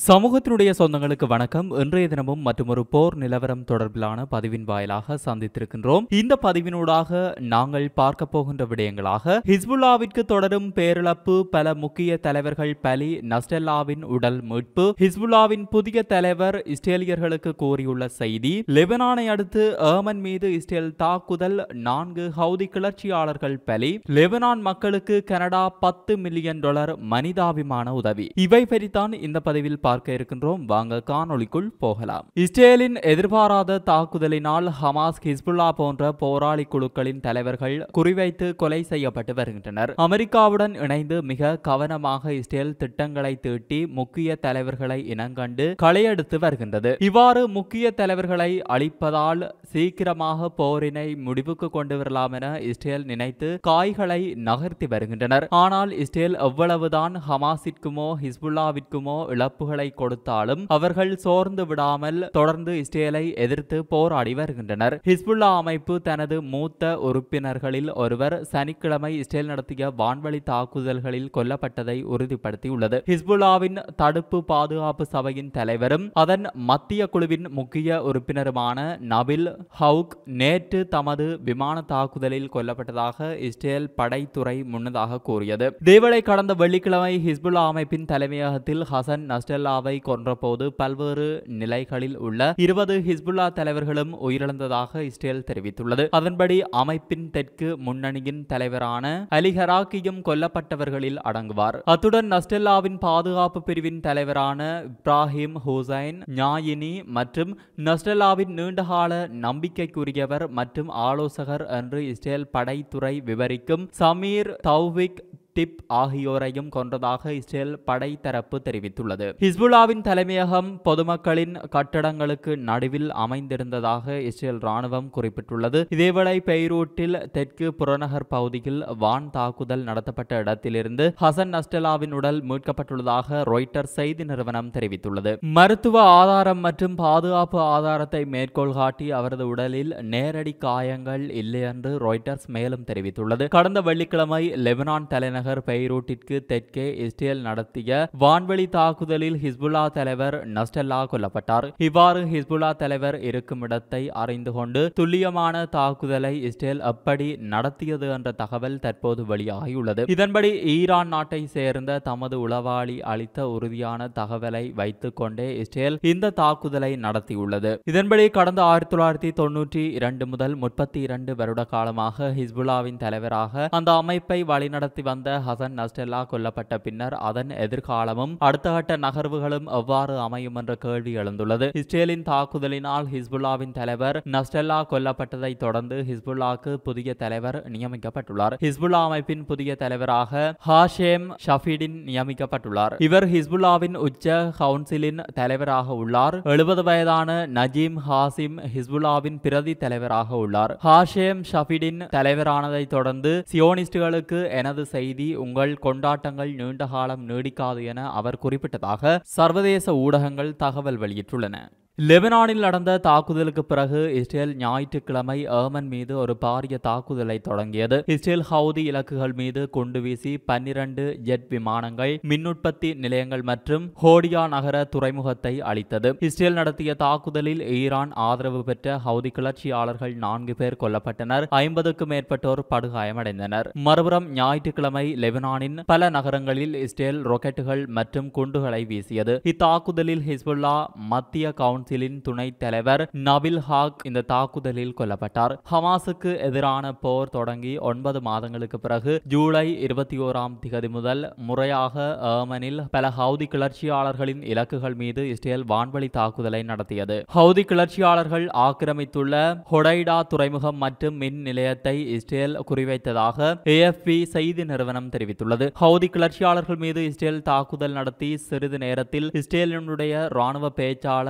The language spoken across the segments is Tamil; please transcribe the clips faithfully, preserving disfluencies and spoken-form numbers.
சமூகத்தினுடைய சொந்தங்களுக்கு வணக்கம். இன்றைய தினமும் மற்றொரு போர் நிலவரம் தொடர்பிலான பதிவின் வாயிலாக சந்தித்திருக்கின்றோம். இந்த பதிவினூடாக நாங்கள் பார்க்க போகின்ற விடயங்களாக ஹிஸ்புல்லாவிற்கு தொடரும் பேரிழப்பு, பல முக்கிய தலைவர்கள் பலி, நஸ்ரல்லாவின் உடல் மீட்பு, ஹிஸ்புல்லாவின் புதிய தலைவர் இஸ்ரேலியர்களுக்கு கூறியுள்ள செய்தி, லெபனானை அடுத்து ஏமன் மீது இஸ்ரேல் தாக்குதல், நான்கு ஹவுதி கிளர்ச்சியாளர்கள் பலி, லெபனான் மக்களுக்கு கனடா பத்து மில்லியன் டாலர் மனிதாபிமான உதவி. இவை பற்றித்தான் இந்த பதிவில் பார்க்க இருக்கின்றோம். வாங்க காணொளிக்குள் போகலாம். இஸ்ரேலின் எதிர்பாராத தாக்குதலினால் ஹமாஸ், ஹிஸ்புல்லா போன்ற போராளி குழுக்களின் தலைவர்கள் குறிவைத்து கொலை செய்யப்பட்டு வருகின்றனர். அமெரிக்காவுடன் இணைந்து மிக கவனமாக இஸ்ரேல் திட்டங்களை தீட்டி முக்கிய தலைவர்களை இனங்கண்டு களையெடுத்து வருகின்றது. இவ்வாறு முக்கிய தலைவர்களை அழிப்பதால் சீக்கிரமாக போரினை முடிவுக்கு கொண்டு வரலாம் என இஸ்ரேல் நினைத்து காய்களை நகர்த்தி வருகின்றனர். ஆனால் இஸ்ரேல் எவ்வளவுதான் ஹமாஸிற்குமோ ஹிஸ்புல்லாவிற்குமோ இழப்புகளை கொடுத்தாலும் அவர்கள் சோர்ந்து விடாமல் தொடர்ந்து இஸ்ரேலை எதிர்த்து போராடி வருகின்றனர். ஹிஸ்புல்லா அமைப்பு தனது மூத்த உறுப்பினர்களில் ஒருவர் சனிக்கிழமை இஸ்ரேல் நடத்திய வான்வழி தாக்குதல்களில் கொல்லப்பட்டதை உறுதிப்படுத்தியுள்ளது. ஹிஸ்புல்லாவின் தடுப்பு பாதுகாப்பு சபையின் தலைவரும் அதன் மத்திய குழுவின் முக்கிய உறுப்பினருமான நபில் ஹவுக் நேற்று தமது விமான தாக்குதலில் கொல்லப்பட்டதாக இஸ்ரேல் படைத்துறை முன்னதாக கூறியது. இதேவேளை கடந்த வெள்ளிக்கிழமை ஹிஸ்புல்லா அமைப்பின் தலைமையகத்தில் ஹசன் நஸ்ரல்லாவை கொன்றபோது பல்வேறு நிலைகளில் உள்ள இருபது ஹிஸ்புல்லா தலைவர்களும் உயிரிழந்ததாக இஸ்ரேல் தெரிவித்துள்ளது. அதன்படி அமைப்பின் தெற்கு முன்னணியின் தலைவரான அலி ஹராக்கியும் கொல்லப்பட்டவர்களில் அடங்குவார். அத்துடன் நஸ்ரல்லாவின் பாதுகாப்பு பிரிவின் தலைவரான இப்ராஹிம் ஹுசைன் ஞாயினி மற்றும் நஸ்ரல்லாவின் நீண்டகால நம்பிக்கைக்குரியவர் மற்றும் ஆலோசகர் என்று இஸ்ரேல் படைத்துறை விவரிக்கும் சமீர் தௌவிக் டிப் ஆகியோரையும் கொன்றதாக இஸ்ரேல் படை தரப்பு தெரிவித்துள்ளது. ஹிஸ்புல்லாவின் தலைமையகம் பொதுமக்களின் கட்டடங்களுக்கு நடுவில் அமைந்திருந்ததாக இஸ்ரேல் ராணுவம் குறிப்பிட்டுள்ளது. இதேவேளை பெய்ரூட்டில் தெற்கு புறநகர் பகுதியில் வான் தாக்குதல் நடத்தப்பட்ட இடத்திலிருந்து ஹசன் நஸ்ரல்லாவின் உடல் மீட்கப்பட்டுள்ளதாக ராய்ட்டர்ஸ் செய்தி நிறுவனம் தெரிவித்துள்ளது. மருத்துவ ஆதாரம் மற்றும் பாதுகாப்பு ஆதாரத்தை மேற்கோள் காட்டி அவரது உடலில் நேரடி காயங்கள் இல்லை என்று ராய்ட்டர்ஸ் மேலும் தெரிவித்துள்ளது. கடந்த வெள்ளிக்கிழமை லெபனான் தலைநகர் பெய்ரூட்டிற்கு தெற்கே இஸ்ரேல் நடத்திய வான்வெளி தாக்குதலில் ஹிஸ்புல்லா தலைவர் நஸ்ரல்லா கொல்லப்பட்டார். இவ்வாறு ஹிஸ்புல்லா தலைவர் இருக்கும் இடத்தை அறிந்து கொண்டு துல்லியமான தாக்குதலை இஸ்ரேல் எப்படி நடத்தியது என்ற தகவல் தற்போது வெளியாகியுள்ளது. இதன்படி ஈரான் நாட்டை சேர்ந்த தமது உளவாளி அளித்த உறுதியான தகவலை வைத்துக் கொண்டே இஸ்ரேல் இந்த தாக்குதலை நடத்தியுள்ளது. இதன்படி கடந்த ஆயிரத்தி தொள்ளாயிரத்தி தொன்னூற்றி இரண்டு முதல் முப்பத்தி இரண்டு வருட காலமாக ஹிஸ்புல்லாவின் தலைவராக அந்த அமைப்பை வழிநடத்தி வந்த ஹசன் நஸ்ரல்லா கொல்லப்பட்ட பின்னர் அதன் எதிர்காலமும் அடுத்த கட்ட நகர்வுகளும் எவ்வாறு அமையும் என்ற கேள்வி எழுந்துள்ளது. இஸ்ரேலின் தாக்குதலினால் ஹிஸ்புல்லாவின் தலைவர் நஸ்ரல்லா கொல்லப்பட்டதை தொடர்ந்து ஹிஸ்புல்லாக்கு புதிய தலைவர் நியமிக்கப்பட்டுள்ளார். ஹிஸ்புல்லா அமைப்பின் புதிய தலைவராக ஹாஷேம் ஷஃபீடின் நியமிக்கப்பட்டுள்ளார். இவர் ஹிஸ்புல்லாவின் உச்ச கவுன்சிலின் தலைவராக உள்ளார். எழுபது வயதான நஜீம் ஹாசிம் ஹிஸ்புல்லாவின் பிரதி தலைவராக உள்ளார். ஹாஷேம் ஷஃபீடின் தலைவரானதை தொடர்ந்து சியோனிஸ்டுகளுக்கு எனது செய்தி, உங்கள் கொண்டாட்டங்கள் நீண்ட காலம் நீடிக்காது என அவர் குறிப்பிட்டதாக சர்வதேச ஊடகங்கள் தகவல் வெளியிட்டுள்ளன. லெபனானில் நடந்த தாக்குதலுக்கு பிறகு இஸ்ரேல் ஞாயிற்றுக்கிழமை ஏமன் மீது ஒரு பாரிய தாக்குதலை தொடங்கியது. இஸ்ரேல் ஹவுதி இலக்குகள் மீது குண்டு வீசி பன்னிரண்டு ஜெட் விமானங்கள், மின்னுற்பத்தி நிலையங்கள் மற்றும் ஹோடியா நகர துறைமுகத்தை அழித்தது. இஸ்ரேல் நடத்திய தாக்குதலில் ஈரான் ஆதரவு பெற்ற ஹவுதி கிளர்ச்சியாளர்கள் நான்கு பேர் கொல்லப்பட்டனர். ஐம்பதுக்கும் மேற்பட்டோர் படுகாயமடைந்தனர். மறுபுறம் ஞாயிற்றுக்கிழமை லெபனானின் பல நகரங்களில் இஸ்ரேல் ராக்கெட்டுகள் மற்றும் குண்டுகளை வீசியது. இத்தாக்குதலில் ஹிஸ்புல்லா மத்திய கவுன்சில் துணைத் தலைவர் நபில் ஹாக் இந்த தாக்குதலில் கொல்லப்பட்டார். ஹமாஸுக்கு எதிரான போர் தொடங்கி ஒன்பது மாதங்களுக்கு பிறகு ஜூலை இருபத்தி ஓராம் திகதி முதல் முறையாக ஏமனில் பல ஹவுதி கிளர்ச்சியாளர்களின் இலக்குகள் மீது இஸ்ரேல் வான்வழி தாக்குதலை நடத்தியது. ஹவுதி கிளர்ச்சியாளர்கள் ஆக்கிரமித்துள்ள ஹொடைடா துறைமுகம் மற்றும் மின் நிலையத்தை இஸ்ரேல் குறிவைத்ததாக ஏஎஃப்பி செய்தி நிறுவனம் தெரிவித்துள்ளது. ஹவுதி கிளர்ச்சியாளர்கள் மீது இஸ்ரேல் தாக்குதல் நடத்தி சிறிது நேரத்தில் இஸ்ரேலினுடைய ராணுவ பேச்சாளர் ஒரு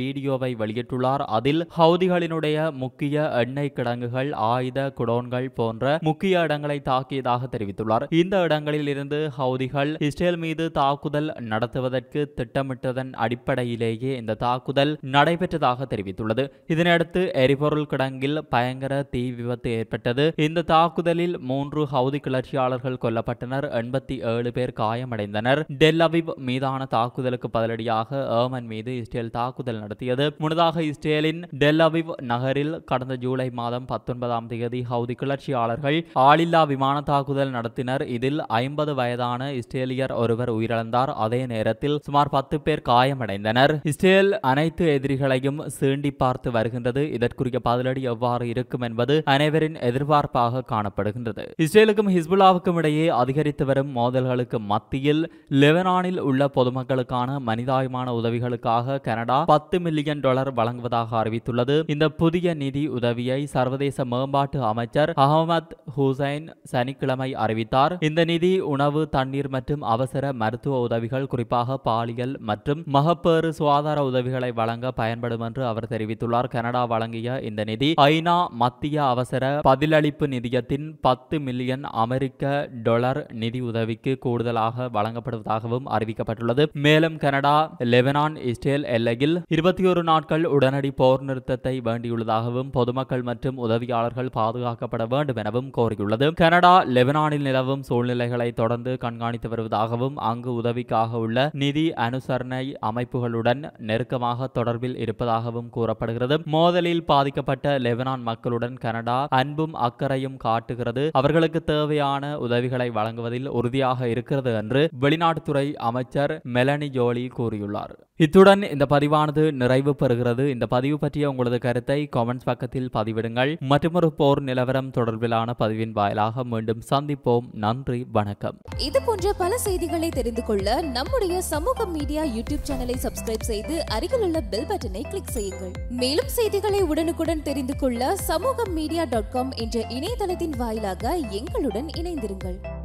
வீடியோவை வெளியிட்டுள்ளார். அதில் ஹவுதிகளினுடைய முக்கிய எண்ணெய் கிடங்குகள், ஆயுத குடோன்கள் போன்ற முக்கிய இடங்களை தாக்கியதாக தெரிவித்துள்ளார். இந்த இடங்களில் இருந்து ஹவுதிகள் இஸ்ரேல் மீது தாக்குதல் நடத்துவதற்கு திட்டமிட்டதன் அடிப்படையிலேயே இந்த தாக்குதல் நடைபெற்றதாக தெரிவித்துள்ளது. இதனையடுத்து எரிபொருள் கிடங்கில் பயங்கர தீ விபத்து ஏற்பட்டது. இந்த தாக்குதலில் மூன்று ஹவுதி கிளர்ச்சியாளர்கள் கொல்லப்பட்டனர். எண்பத்தி ஏழு பேர் காயமடைந்தனர். டெல் அவிவ் மீதான தாக்குதலுக்கு பதிலடியாக ஏமன் மீது இஸ்ரேல் தாக்குதல் நடத்தியது. முன்னதாக இஸ்ரேலின் டெல் அவிவ் நகரில் கடந்த ஜூலை மாதம் பத்தொன்பதாம் தேதி ஹவுதி கிளர்ச்சியாளர்கள் ஆளில்லா விமான தாக்குதல் நடத்தினர். இதில் ஐம்பது வயதான இஸ்ரேலியர் ஒருவர் உயிரிழந்தார். அதே நேரத்தில் சுமார் பத்து பேர் காயமடைந்தனர். இஸ்ரேல் அனைத்து எதிரிகளையும் சீண்டி பார்த்து வருகின்றது. இதற்குரிய பதிலடி எவ்வாறு இருக்கும் என்பது அனைவரின் எதிர்பார்ப்பாக காணப்படுகின்றது. இஸ்ரேலுக்கும் ஹிஸ்புல்லாவுக்கும் இடையே அதிகரித்து வரும் மோதல்களுக்கு மத்தியில் லெபனானில் உள்ள பொதுமக்களுக்கான மனிதாயமான உதவிகளுக்காக கனடா பத்து மில்லியன் டாலர் வழங்குவதாக அறிவித்துள்ளது. இந்த புதிய நிதி உதவியை சர்வதேச மேம்பாட்டு அமைச்சர் அஹமத் ஹுசைன் சனிக்கிழமை அறிவித்தார். இந்த நிதி உணவு, தண்ணீர் மற்றும் அவசர மருத்துவ உதவிகள், குறிப்பாக பாலியல் மற்றும் மகப்பேறு சுகாதார உதவிகளை வழங்க பயன்படும் என்று அவர் தெரிவித்துள்ளார். கனடா வழங்கிய இந்த நிதி ஐநா மத்திய அவசர பதிலளிப்பு நிதியத்தின் பத்து மில்லியன் அமெரிக்க டாலர் நிதி உதவிக்கு கூடுதலாக வழங்கப்படுவதாகவும் அறிவிக்கப்பட்டுள்ளது. மேலும் கனடா லெபனான் இஸ்ரேல் எல்லையில் இருபத்தி ஒரு நாட்கள் உடனடி போர் நிறுத்தத்தை வேண்டியுள்ளதாகவும் பொதுமக்கள் மற்றும் உதவியாளர்கள் பாதுகாக்கப்பட வேண்டும் எனவும் கோரியுள்ளது. கனடா லெபனானில் நிலவும் சூழ்நிலைகளை தொடர்ந்து கண்காணித்து வருவதாகவும் அங்கு உதவிக்காக உள்ள நிதி அனுசரணை அமைப்புகளுடன் நெருக்கமாக தொடர்பில் இருப்பதாகவும் கூறப்படுகிறது. மோதலில் பாதிக்கப்பட்ட லெபனான் மக்களுடன் கனடா அன்பும் அக்கறையும் காட்டுகிறது. அவர்களுக்கு தேவையான உதவிகளை வழங்குவதில் உறுதியாக இருக்கிறது என்று வெளிநாட்டுத்துறை அமைச்சர் மெலனி ஜோலி கூறியுள்ளார். இத்துடன் இந்த பதிவானது நிறைவு பெறுகிறது. இந்த பதிவு பற்றிய உங்களது கருத்தை காமெண்ட்ஸ் பக்கத்தில் பதிவிடுங்கள். மற்றொரு போர் நிலவரம் தொடர்பிலான பதிவின் வாயிலாக மீண்டும் சந்திப்போம். நன்றி, வணக்கம். இது போன்ற பல செய்திகளை தெரிந்து கொள்ள நம்முடைய சமூக மீடியா யூடியூப் சேனலை சப்ஸ்கிரைப் செய்து அருகிலுள்ள பெல் பட்டனை கிளிக் செய்யுங்கள். மேலும் செய்திகளை உடனுக்குடன் தெரிந்து கொள்ள சமூக மீடியா டாட் காம் என்ற இணையதளத்தின் வாயிலாக எங்களுடன் இணைந்திருங்கள்.